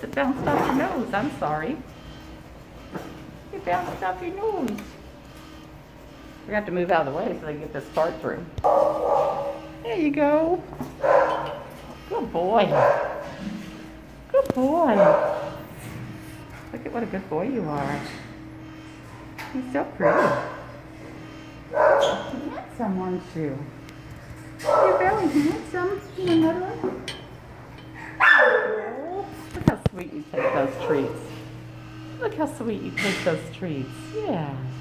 Oops, it bounced off your nose. I'm sorry. It bounced off your nose. We have to move out of the way so they can get this cart through. There you go. Good boy. Good boy. Look at what a good boy you are. You're so pretty. You're handsome, aren't you? You're very handsome. You want another one? Oh, look how sweet you take those treats. Look how sweet you take those treats. Yeah.